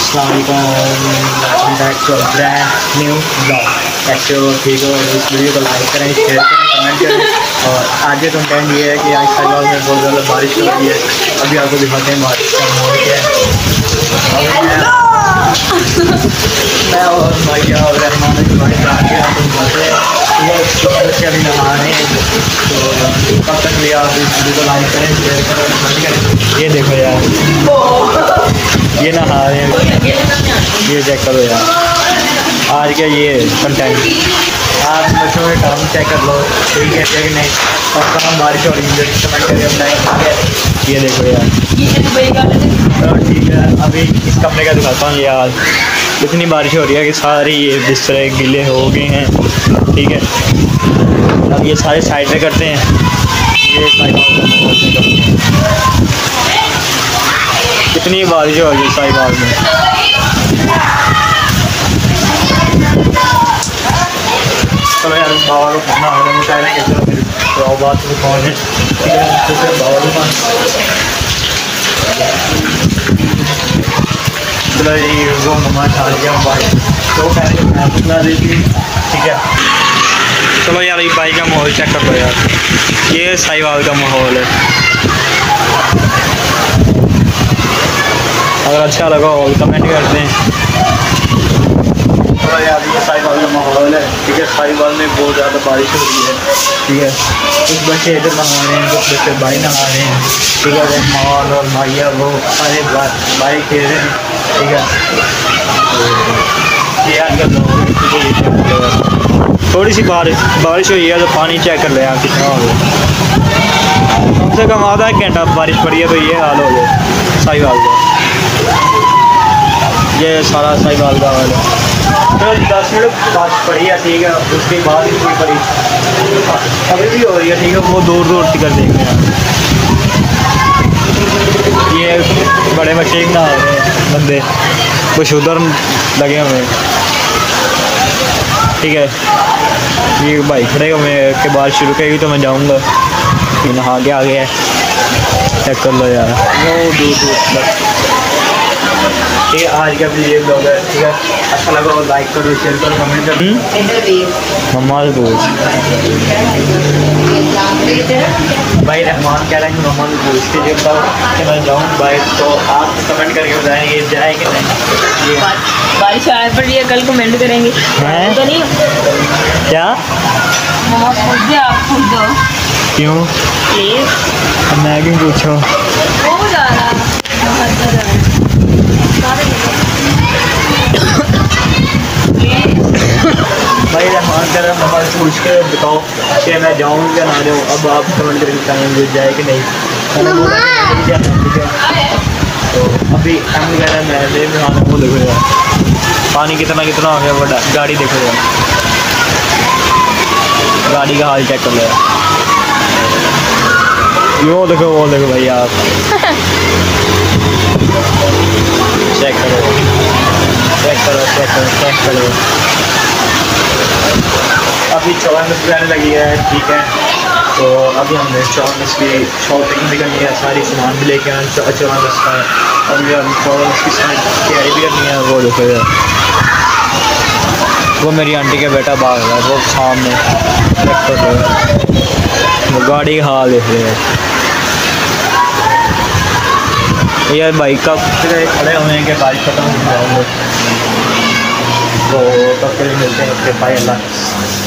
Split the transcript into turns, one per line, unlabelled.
अस्सलाम वालेकुम, welcome back to brand new blog. कैसे हो? ठीक हो? इस वीडियो को लाइक करें, शेयर करें, कमेंट करें। और आज के कंटेंट ये है कि आज साइवाल में बहुत ज़्यादा बारिश हो रही है। अभी आपको दिखाते हैं बारिश का माहौल क्या है। मैं और भैया और रहमान हमारे साथ के आप दिखाते हैं। बच्चे अभी नहा रहे हैं, तो कब तक भी आप इस वीडियो को लाइक करें, शेयर करें, कमेंट करें। ये देखो यार, ये नहा रहे हैं, ये चेक करो यार। आज क्या ये कंटेंट, आप बच्चों के काम चेक कर लो, ठीक है कि नहीं। और कहाँ बारिश हो रही है कमेंट करिए अपना। ये देखो यार, चलो ठीक है, अभी इस कमरे का दिखाता हूँ यार। इतनी बारिश हो रही है कि सारे ये बिस्तर गीले हो गए हैं, ठीक है। अब ये सारे साइड में करते हैं, ये कितनी बारिश हो रही है साहिबाल में। चलो यार, बाबा को खाना हो रहा है, कि चलो फिर तो बात तो कौन है, ठीक है। तो फिर बाबा को चलो ये वो मम्मा खा लिया भाई, तो पहले मैं बना दी थी, ठीक है। चलो यार, ये भाई का माहौल चेक कर लो यार, ये साहिवाल का माहौल है। अगर अच्छा लगा हो कमेंट करते हैं। थोड़ा यार, ये साहिवाल का माहौल है, ठीक है। साहिवाल में बहुत ज़्यादा बारिश हो रही है, ठीक है। कुछ बच्चे इधर नहा रहे हैं, कुछ बच्चे भाई नहा रहे हैं, ठीक है। वो माहौल और भैया वो सारे भाई खेल रहे हैं, ठीक है। ये यार थोड़ी सी बारिश हुई है, तो पानी चेक कर ले यार कितना हो गया। कम से कम आधा एक घंटा बारिश पड़ी है, तो ये हाल हो गया साहिवाल का। ये सारा साहिवाल का हाल है। तो 10 मिनट बारिश पड़ी है, ठीक है। उसके बाद ही नहीं पड़ी, अभी भी हो रही है, ठीक है। वो दूर दूर टिकट देख रहे हैं। ये बड़े बच्चे ही नहा रहे हैं बंदे, कुछ उधर लगे हुए हैं, ठीक है। ये भाई खड़े हुए हैं कि बारिश शुरू करेगी तो मैं जाऊँगा। फिर नहा के आ गया है, चेक कर लो यार, वो दूर दूर तक, ठीक है। आज का वीडियो ब्लॉग है, ठीक है। अच्छा लगा और लाइक करो, शेयर करो, कमेंट करो। मम्मा से पूछ, भाई रहमान कह रहे हैं मम्मा से पूछ के बताओ कि मैं जाऊँ भाई, तो आप कमेंट करके बताएंगे जाए कि नहीं। ये
बारिश आए पड़ रही है, कल कमेंट करेंगे तो नहीं
क्या
मम्मा पूछ दे, आप पूछ दो
क्यों
प्लीज।
मैं क्यों पूछूँ?
हो जा रहा
भाई रहमान कह रहा है मम्मा से पूछ के बताओ कि मैं जाऊँ क्या ना जाऊँ। अब आप कमेंट करके बताएंगे जाए कि नहीं। ठीक है, तो अभी हम कह रहे हैं मैं नहाना। वो देखो यार, पानी कितना कितना हो गया बड़ा। गाड़ी देखो यार, गाड़ी का हाल चेक कर लो यार। वो देखो भाई आप चेक करो, चेक करो, चेक करो, चेक करो। अभी 54 मछली आने लगी है, ठीक है। तो अभी हमने 54 मछली शॉपिंग भी करनी है, सारी सामान भी लेके आए 54 मछली है। अभी हम 54 मछली तैयारी भी करनी है। वो देखो यार, वो मेरी आंटी का बेटा भाग रहा है, वो सामने चेक कर रहे, वो गाड़ी का हाल देख रहे हैं यार। बाइक का खड़े हुए हैं कि बारिश खत्म हो जाएंगे, तो तब फिर मिलते हैं। ओके बाय, अल्लाह।